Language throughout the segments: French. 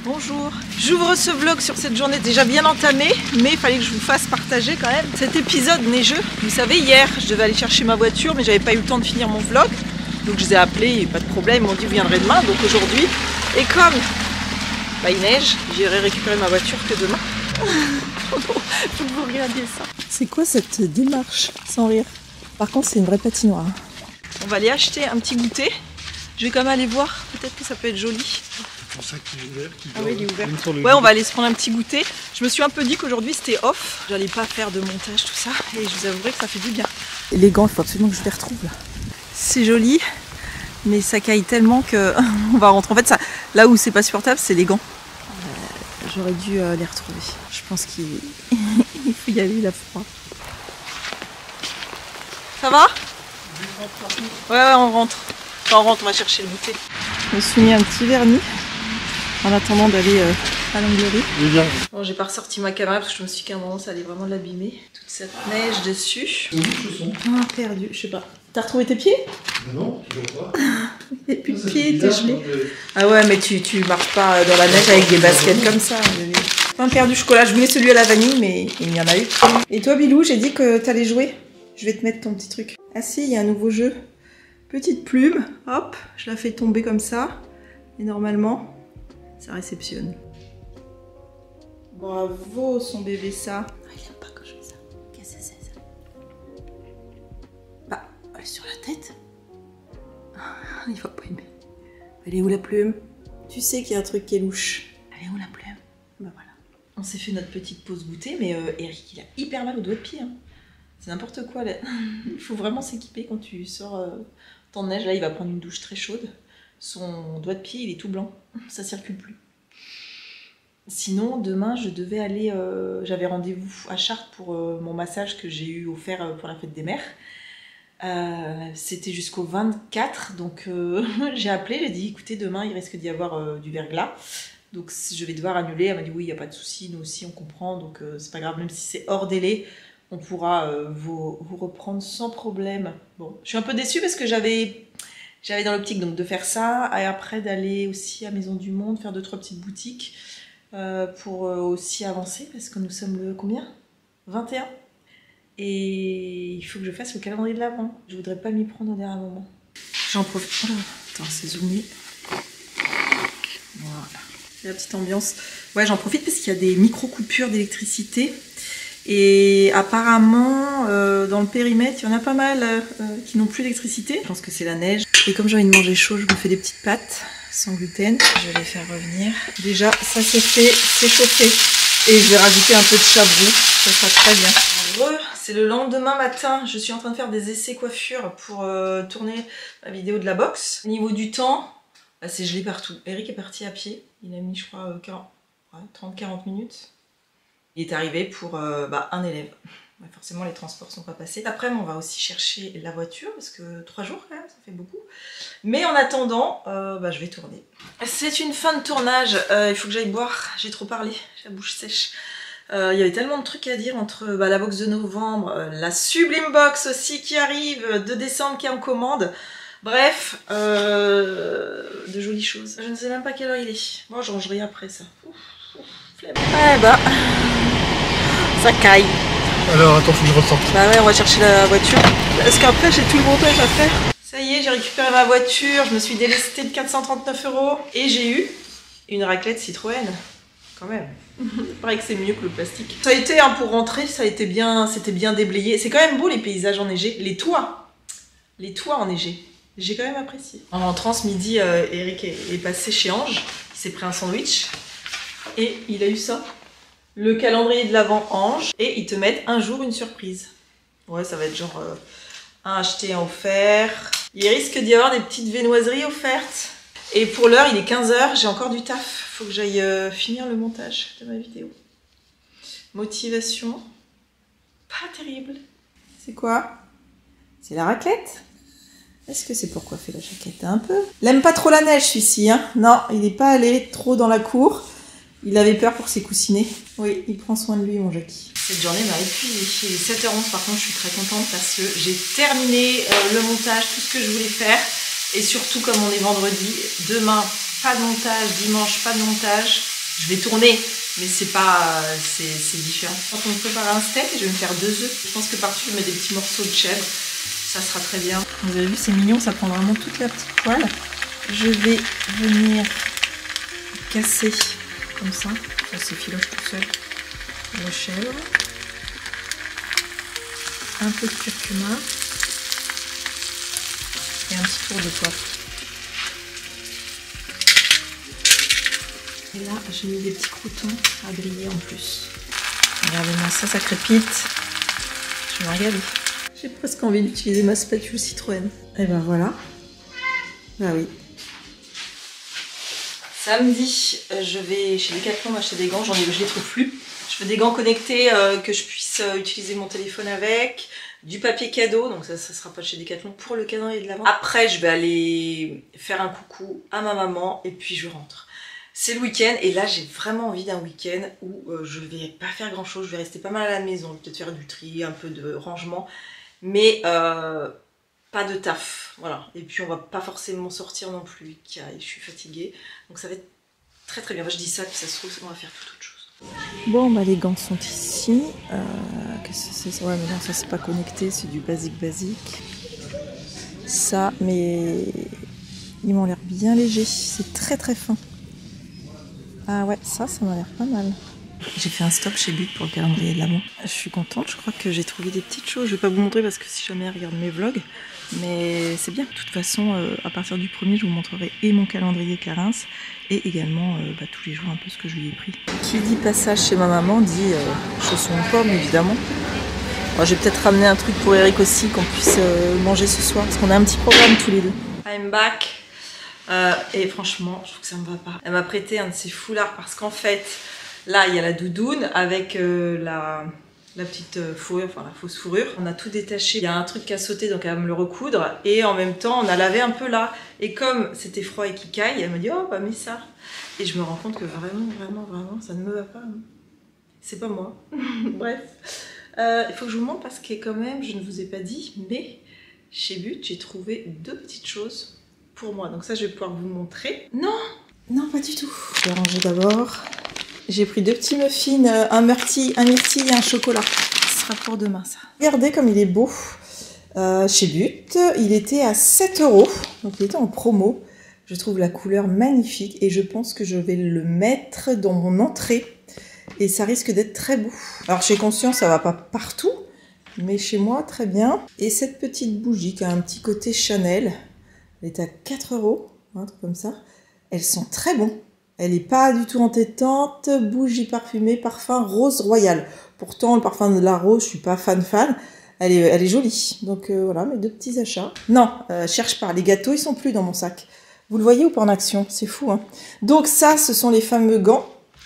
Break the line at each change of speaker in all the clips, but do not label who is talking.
Bonjour, j'ouvre ce vlog sur cette journée déjà bien entamée, mais il fallait que je vous fasse partager quand même cet épisode neigeux. Vous savez, hier, je devais aller chercher ma voiture, mais j'avais pas eu le temps de finir mon vlog. Donc je les ai appelés, pas de problème, ils m'ont dit vous viendrez demain, donc aujourd'hui. Et comme il neige, j'irai récupérer ma voiture que demain. Oh non, faut que vous regardiez ça. C'est quoi cette démarche sans rire? Par contre, c'est une vraie patinoire. On va aller acheter un petit goûter. Je vais quand même aller voir, peut-être que ça peut être joli.
C'est pour ça qu'il est ouvert.
Ah oui, il est ouvert. Ouais, on va aller se prendre un petit goûter. Je me suis un peu dit qu'aujourd'hui c'était off. J'allais pas faire de montage, tout ça. Et je vous avouerai que ça fait du bien. Et les gants, il faut absolument que je les retrouve là. C'est joli, mais ça caille tellement que on va rentrer. En fait, ça, là où c'est pas supportable, c'est les gants. J'aurais dû les retrouver. Je pense qu'il faut y aller, il a froid. Ça va? Ouais, on rentre. Enfin, on rentre, on va chercher le goûter. Je me suis mis un petit vernis en attendant d'aller à l'onglerie. Bon, j'ai pas ressorti ma caméra parce que je me suis dit qu'à un moment ça allait vraiment l'abîmer. Toute cette neige dessus. Ah, perdu, je sais pas. T'as retrouvé tes pieds?
Non, toujours pas.
Il n'y a plus de pieds, t'es gelé. Ah ouais, mais tu marches pas dans la neige avec des baskets comme ça. Enfin, perdu chocolat, je voulais celui à la vanille, mais il y en a eu. Et toi, Bilou, j'ai dit que t'allais jouer. Je vais te mettre ton petit truc. Ah si, il y a un nouveau jeu. Petite plume, hop, je la fais tomber comme ça. Et normalement, ça réceptionne. Bravo, son bébé, ça. Ah, il aime pas quand je fais ça. Qu'est-ce que c'est, ça? Bah, elle est sur la tête. Il va pas aimer. Elle est où la plume? Tu sais qu'il y a un truc qui est louche. Elle est où la plume? Bah voilà. On s'est fait notre petite pause goûter, mais Eric, il a hyper mal au doigt de pied. Hein. C'est n'importe quoi. Là. Il faut vraiment s'équiper quand tu sors en neige. Là, il va prendre une douche très chaude. Son doigt de pied, il est tout blanc. Ça circule plus. Sinon, demain, je devais aller... j'avais rendez-vous à Chartres pour mon massage que j'ai eu offert pour la fête des mères. C'était jusqu'au 24, donc j'ai appelé, j'ai dit écoutez, demain il risque d'y avoir du verglas, donc je vais devoir annuler. Elle m'a dit oui, il n'y a pas de souci, nous aussi on comprend, donc c'est pas grave, même si c'est hors délai, on pourra vous reprendre sans problème. Bon, je suis un peu déçue parce que j'avais dans l'optique donc de faire ça, et après d'aller aussi à Maison du Monde, faire 2-3 petites boutiques pour aussi avancer, parce que nous sommes le combien? 21. Et il faut que je fasse le calendrier de l'Avent. Je voudrais pas m'y prendre au dernier moment. J'en profite. Oh là, attends, c'est zoomé. Voilà. La petite ambiance. Ouais, j'en profite parce qu'il y a des micro-coupures d'électricité. Et apparemment, dans le périmètre, il y en a pas mal qui n'ont plus d'électricité. Je pense que c'est la neige. Et comme j'ai envie de manger chaud, je me fais des petites pâtes sans gluten. Je vais les faire revenir. Déjà, ça c'est fait, c'est chauffé. Et je vais rajouter un peu de chablis. Ça sera très bien. C'est le lendemain matin, je suis en train de faire des essais coiffure pour tourner la vidéo de la boxe. Au niveau du temps, bah, c'est gelé partout. Eric est parti à pied, il a mis je crois 30-40 minutes. Il est arrivé pour un élève. Ouais, forcément les transports sont pas passés. Après on va aussi chercher la voiture parce que 3 jours quand même, ça fait beaucoup. Mais en attendant, je vais tourner. C'est une fin de tournage, il faut que j'aille boire, j'ai trop parlé, j'ai la bouche sèche. Il y avait tellement de trucs à dire entre la box de novembre, la sublime box aussi qui arrive, 2 décembre qui est en commande. Bref, de jolies choses. Je ne sais même pas quelle heure il est. Moi, je rangerai après ça. Flemme. Ouais, ça caille.
Alors, attends, faut que je ressorte.
Bah ouais, on va chercher la voiture. Parce qu'après, j'ai tout le montage à faire. Ça y est, j'ai récupéré ma voiture. Je me suis délestée de 439 €. Et j'ai eu une raclette Citroën. Quand même. Il paraît que c'est mieux que le plastique. Ça a été, pour rentrer, c'était bien déblayé. C'est quand même beau les paysages enneigés. Les toits enneigés. J'ai quand même apprécié. En rentrant ce midi, Eric est passé chez Ange. Il s'est pris un sandwich. Et il a eu ça. Le calendrier de l'Avent Ange. Et ils te mettent un jour une surprise. Ouais, ça va être genre un acheté, un offert. Il risque d'y avoir des petites viennoiseries offertes. Et pour l'heure, il est 15 h, j'ai encore du taf. Faut que j'aille finir le montage de ma vidéo. Motivation. Pas terrible. C'est quoi? C'est la raclette? Est-ce que c'est pour coiffer la jaquette un peu? Il aime pas trop la neige celui-ci, hein? Non, il n'est pas allé trop dans la cour. Il avait peur pour ses coussinets. Oui, il prend soin de lui, mon Jackie. Cette journée m'a épuisée. Il est 7 h 11, par contre, je suis très contente parce que j'ai terminé le montage, tout ce que je voulais faire. Et surtout, comme on est vendredi, demain, pas de montage, dimanche, pas de montage. Je vais tourner, mais c'est pas, c'est différent. Quand on prépare un steak, je vais me faire 2 œufs. Je pense que par-dessus, je mets des petits morceaux de chèvre. Ça sera très bien. Vous avez vu, c'est mignon, ça prend vraiment toute la petite poêle. Je vais venir casser comme ça. Ça s'effiloche tout seul. Le chèvre. Un peu de curcuma. Et un petit tour de poivre. Et là, j'ai mis des petits croûtons à griller en plus. Regardez-moi ça, ça crépite. Je vais me regarder. J'ai presque envie d'utiliser ma spatule Citroën. Et ben voilà. Bah oui. Samedi, je vais chez Decathlon m'acheter des gants. Je les trouve plus. Je veux des gants connectés que je puisse utiliser mon téléphone avec. Du papier cadeau, donc ça sera pas chez Decathlon pour le calendrier de l'Avent. Après, je vais aller faire un coucou à ma maman et puis je rentre. C'est le week-end et là j'ai vraiment envie d'un week-end où je vais pas faire grand chose, je vais rester pas mal à la maison, peut-être faire du tri, un peu de rangement, mais pas de taf, voilà. Et puis on va pas forcément sortir non plus, je suis fatiguée, donc ça va être très très bien. Enfin, je dis ça, puis ça se trouve, on va faire toute autre chose. Bon bah les gants sont ici, qu'est-ce que c'est ça? Ouais mais non, ça c'est pas connecté, c'est du basique. Ça, mais ils m'ont l'air bien légers, c'est très très fin. Ah ouais, ça m'a l'air pas mal. J'ai fait un stop chez But pour le calendrier de l'Avent. Je suis contente, je crois que j'ai trouvé des petites choses. Je vais pas vous montrer parce que si jamais elle regarde mes vlogs, mais c'est bien. De toute façon, à partir du 1er, je vous montrerai et mon calendrier Carins et également tous les jours un peu ce que je lui ai pris. Qui dit passage chez ma maman dit chaussons de pomme évidemment. Bon, je vais peut-être ramener un truc pour Eric aussi qu'on puisse manger ce soir parce qu'on a un petit programme tous les deux. I'm back. Et franchement, je trouve que ça me va pas. Elle m'a prêté un de ses foulards parce qu'en fait, là, il y a la doudoune avec la petite fourrure, enfin la fausse fourrure. On a tout détaché. Il y a un truc à sauter, donc elle va me le recoudre. Et en même temps, on a lavé un peu là. Et comme c'était froid et qu'il caille, elle me dit « Oh, bah mets ça ». Et je me rends compte que vraiment, ça ne me va pas. C'est pas moi. Bref. Il faut que je vous montre parce que quand même, je ne vous ai pas dit, mais chez But, j'ai trouvé 2 petites choses pour moi. Donc ça, je vais pouvoir vous montrer. Non, pas du tout. Je vais ranger d'abord. J'ai pris 2 petits muffins, un myrtille et un chocolat. Ce sera pour demain, ça. Regardez comme il est beau. Chez But, il était à 7 €. Donc il était en promo. Je trouve la couleur magnifique et je pense que je vais le mettre dans mon entrée. Et ça risque d'être très beau. Alors chez Conscience, ça va pas partout. Mais chez moi, très bien. Et cette petite bougie qui a un petit côté Chanel. Elle est à 4 €, un truc comme ça. Elles sont très bons. Elle n'est pas du tout entêtante. Bougie parfumée, parfum rose royal. Pourtant, le parfum de la rose, je suis pas fan. Elle est jolie. Donc voilà, mes 2 petits achats. Non, cherche pas. Les gâteaux, ils sont plus dans mon sac. Vous le voyez ou pas en action? C'est fou, hein. Donc ça, ce sont les fameux gants.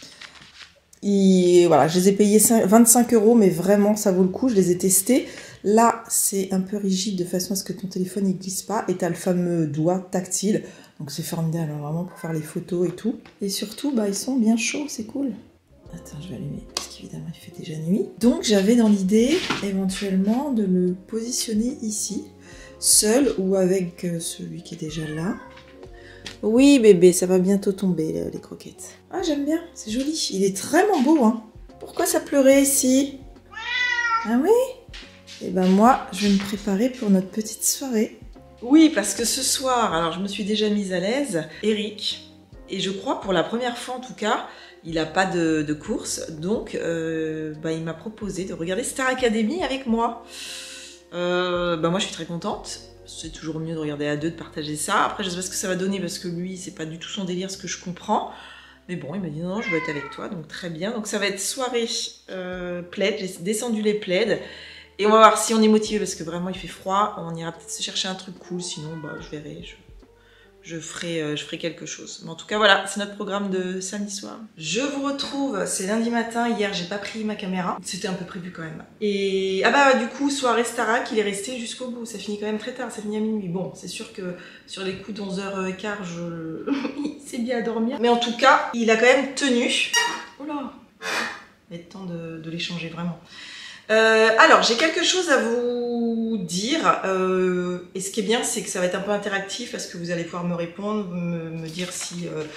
Voilà, je les ai payés 25 €, mais vraiment, ça vaut le coup. Je les ai testés. Là, c'est un peu rigide de façon à ce que ton téléphone ne glisse pas. Et tu as le fameux doigt tactile. Donc c'est formidable, hein, vraiment, pour faire les photos et tout. Et surtout, ils sont bien chauds, c'est cool. Attends, je vais allumer, parce qu'évidemment, il fait déjà nuit. Donc j'avais dans l'idée, éventuellement, de le positionner ici, seul ou avec celui qui est déjà là. Oui, bébé, ça va bientôt tomber, les croquettes. Ah, j'aime bien, c'est joli. Il est vraiment beau, hein. Pourquoi ça pleurait ici? Ah oui? Et ben moi, je vais me préparer pour notre petite soirée. Oui, parce que ce soir, alors je me suis déjà mise à l'aise, Eric, et je crois pour la première fois en tout cas, il n'a pas de course, donc il m'a proposé de regarder Star Academy avec moi. Moi je suis très contente. C'est toujours mieux de regarder à 2, de partager ça. Après, je sais pas ce que ça va donner parce que lui, c'est pas du tout son délire, ce que je comprends. Mais bon, il m'a dit non, je veux être avec toi, donc très bien. Donc ça va être soirée plaid, j'ai descendu les plaids. Et on va voir si on est motivé parce que vraiment il fait froid. On ira peut-être se chercher un truc cool, sinon je verrai. Je ferai quelque chose. Mais en tout cas, voilà, c'est notre programme de samedi soir. Je vous retrouve, c'est lundi matin. Hier, j'ai pas pris ma caméra. C'était un peu prévu quand même. Et du coup, soirée Starac, il est resté jusqu'au bout. Ça finit quand même très tard, ça finit à minuit. Bon, c'est sûr que sur les coups d'11h15, il s'est bien à dormir. Mais en tout cas, il a quand même tenu. Oh là, il est temps de l'échanger vraiment. Alors, j'ai quelque chose à vous dire, et ce qui est bien, c'est que ça va être un peu interactif, parce que vous allez pouvoir me répondre, me dire si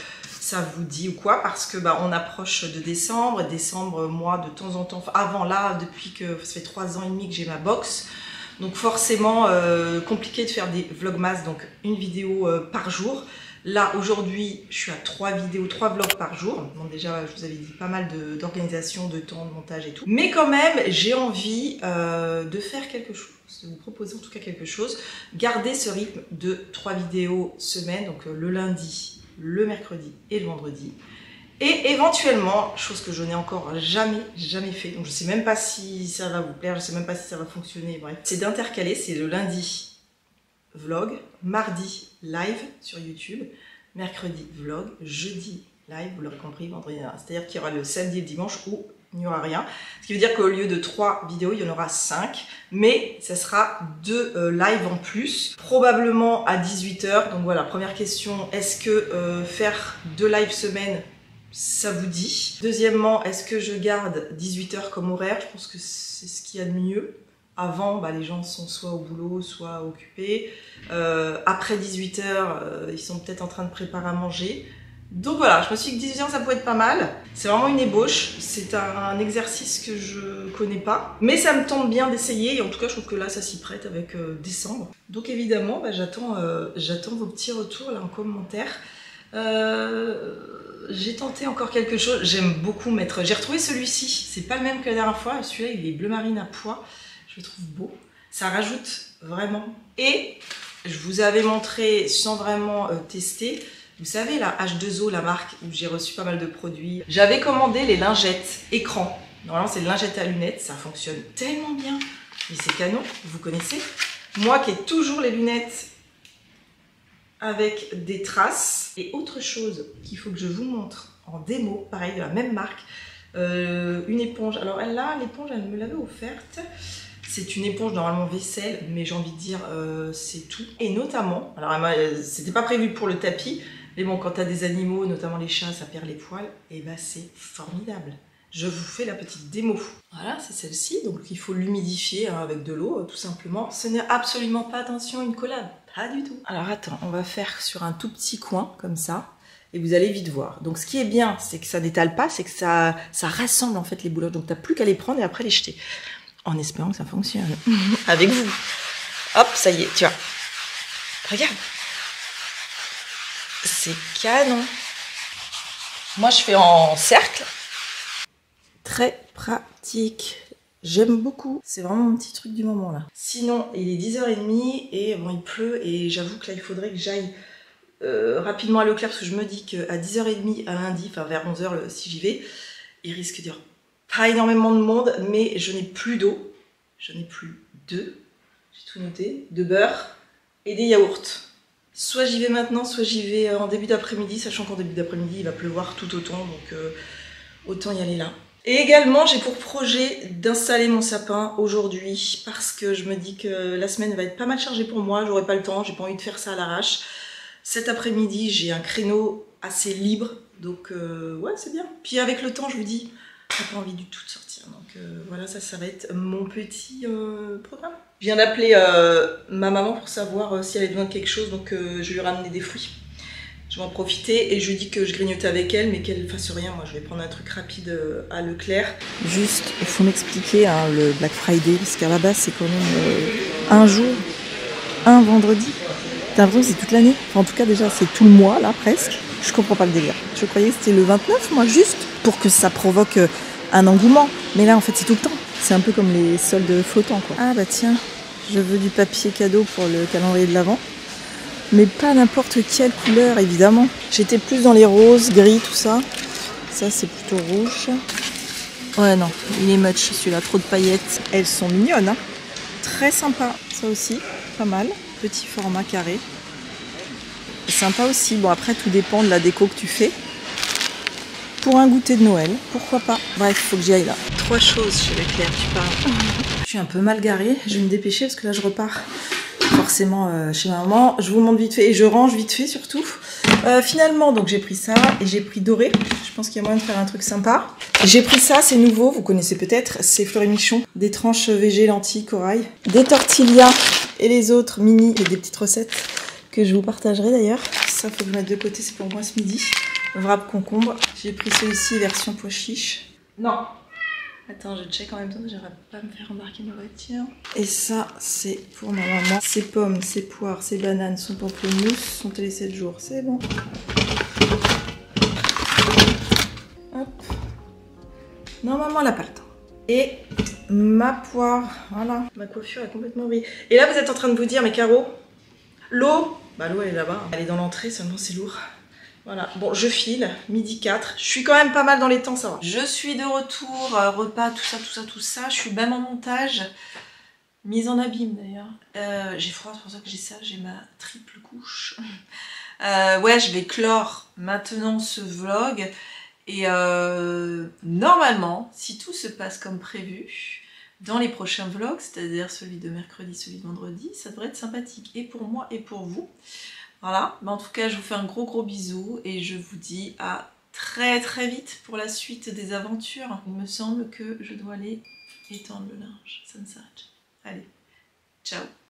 ça vous dit ou quoi, parce que on approche de décembre. Décembre, moi, de temps en temps, avant là, depuis que ça fait 3 ans et demi que j'ai ma box, donc forcément compliqué de faire des vlogmas, donc une vidéo par jour. Là, aujourd'hui, je suis à 3 vidéos, 3 vlogs par jour. Donc déjà, je vous avais dit pas mal d'organisation, de temps, de montage et tout. Mais quand même, j'ai envie de faire quelque chose, de vous proposer en tout cas quelque chose. Garder ce rythme de 3 vidéos semaine, donc le lundi, le mercredi et le vendredi. Et éventuellement, chose que je n'ai encore jamais fait, donc je sais même pas si ça va vous plaire, je sais même pas si ça va fonctionner, bref. C'est d'intercaler, c'est le lundi vlog, mardi live sur YouTube, mercredi vlog, jeudi live, vous l'aurez compris, vendredi. C'est-à-dire qu'il y aura le samedi et le dimanche où il n'y aura rien. Ce qui veut dire qu'au lieu de 3 vidéos, il y en aura 5, mais ça sera 2 lives en plus, probablement à 18 h. Donc voilà, première question, est-ce que faire 2 lives semaine, ça vous dit? Deuxièmement, est-ce que je garde 18 h comme horaire? Je pense que c'est ce qu'il y a de mieux. Avant, les gens sont soit au boulot, soit occupés. Après 18 h, ils sont peut-être en train de préparer à manger. Donc voilà, je me suis dit que 18 h, ça peut être pas mal. C'est vraiment une ébauche. C'est un exercice que je connais pas. Mais ça me tente bien d'essayer. Et en tout cas, je trouve que là, ça s'y prête avec décembre. Donc évidemment, j'attends vos petits retours là en commentaire. J'ai tenté encore quelque chose. J'aime beaucoup mettre... J'ai retrouvé celui-ci. C'est pas le même que la dernière fois. Celui-là, il est bleu marine à pois. Je le trouve beau. Ça rajoute vraiment. Et je vous avais montré, sans vraiment tester, vous savez la H2O, la marque où j'ai reçu pas mal de produits. J'avais commandé les lingettes écran. Normalement, c'est les lingettes à lunettes. Ça fonctionne tellement bien. Mais c'est canon, vous connaissez. Moi qui ai toujours les lunettes avec des traces. Et autre chose qu'il faut que je vous montre en démo, pareil, de la même marque. Une éponge. Alors là, l'éponge, elle me l'avait offerte. C'est une éponge normalement vaisselle, mais j'ai envie de dire c'est tout. Et notamment, alors c'était pas prévu pour le tapis, mais bon, quand tu as des animaux, notamment les chats, ça perd les poils, et c'est formidable. Je vous fais la petite démo. Voilà, c'est celle-ci, donc il faut l'humidifier avec de l'eau, tout simplement. Ce n'est absolument pas, attention, une collab, pas du tout. Alors attends, on va faire sur un tout petit coin, comme ça. Et vous allez vite voir. Donc ce qui est bien, c'est que ça n'étale pas, c'est que ça rassemble en fait les boulottes. Donc tu n'as plus qu'à les prendre et après les jeter. En espérant que ça fonctionne. Avec vous. Hop, ça y est, tu vois. Regarde. C'est canon. Moi, je fais en cercle. Très pratique. J'aime beaucoup. C'est vraiment mon petit truc du moment, là. Sinon, il est 10 h 30 et bon, il pleut. Et j'avoue que là, il faudrait que j'aille rapidement à Leclerc parce que je me dis qu'à 10 h 30 à lundi, enfin vers 11 h si j'y vais, il risque d'y avoir pas énormément de monde, mais je n'ai plus d'eau, je n'ai plus j'ai tout noté, de beurre et des yaourts. Soit j'y vais maintenant, soit j'y vais en début d'après-midi, sachant qu'en début d'après-midi il va pleuvoir tout autant, donc autant y aller là. Et également j'ai pour projet d'installer mon sapin aujourd'hui, parce que je me dis que la semaine va être pas mal chargée pour moi, j'aurai pas le temps, j'ai pas envie de faire ça à l'arrache. Cet après-midi j'ai un créneau assez libre, donc ouais c'est bien. Puis avec le temps je vous dis, j'ai pas envie du tout de sortir, donc voilà, ça va être mon petit programme. Je viens d'appeler ma maman pour savoir si elle avait besoin de quelque chose, donc je lui ai ramené des fruits. Je vais en profiter et je lui dis que je grignotais avec elle, mais qu'elle fasse rien. Moi je vais prendre un truc rapide à Leclerc. Juste, il faut m'expliquer le Black Friday, parce qu'à la base c'est quand même un jour, un vendredi. T'as l'impression que c'est toute l'année. Enfin, en tout cas déjà c'est tout le mois là presque. Je comprends pas le délire. Je croyais que c'était le 29 moi, juste pour que ça provoque un engouement. Mais là en fait c'est tout le temps. C'est un peu comme les soldes flottants quoi. Ah bah tiens, je veux du papier cadeau pour le calendrier de l'Avent. Mais pas n'importe quelle couleur évidemment. J'étais plus dans les roses, gris, tout ça. Ça c'est plutôt rouge. Ouais non, il est moche celui-là, trop de paillettes. Elles sont mignonnes hein. Très sympa, ça aussi, pas mal. Petit format carré. Sympa aussi, bon après tout dépend de la déco que tu fais. Pour un goûter de Noël, pourquoi pas. Bref, il faut que j'y aille là. 3 choses chez Leclerc, tu parles. Je suis un peu mal garée, je vais me dépêcher parce que là je repars forcément chez ma maman. Je vous montre vite fait et je range vite fait surtout. Finalement, donc j'ai pris ça et j'ai pris doré. Je pense qu'il y a moyen de faire un truc sympa. J'ai pris ça, c'est nouveau, vous connaissez peut-être, c'est Fleury Michon. Des tranches végé, lentilles, corail. Des tortillas et les autres mini et des petites recettes que je vous partagerai d'ailleurs. Ça faut que je mette de côté, c'est pour moi ce midi. wrap concombre. J'ai pris celui-ci version pois chiche. Non. Attends, je check en même temps, j'aimerais pas me faire embarquer ma voiture. Et ça, c'est pour ma maman. Ses pommes, ses poires, ses bananes, son pamplemousse sont les 7 jours. C'est bon. Hop. Non, maman, elle a pas le temps. Et ma poire, voilà. Ma coiffure est complètement brillée. Et là, vous êtes en train de vous dire, mais Caro, l'eau, bah l'eau elle est là-bas. Elle est dans l'entrée, seulement c'est lourd. Voilà, bon, je file, midi 4. Je suis quand même pas mal dans les temps, ça va. Je suis de retour, repas, tout ça. Je suis même en montage. Mise en abîme d'ailleurs. J'ai froid, c'est pour ça que j'ai ça, j'ai ma triple couche. Ouais, je vais clore maintenant ce vlog. Et normalement, si tout se passe comme prévu, dans les prochains vlogs, c'est-à-dire celui de mercredi, celui de vendredi, ça devrait être sympathique. Et pour moi et pour vous. Voilà, mais en tout cas je vous fais un gros bisou et je vous dis à très vite pour la suite des aventures. Il me semble que je dois aller étendre le linge, ça ne s'arrête jamais. Allez.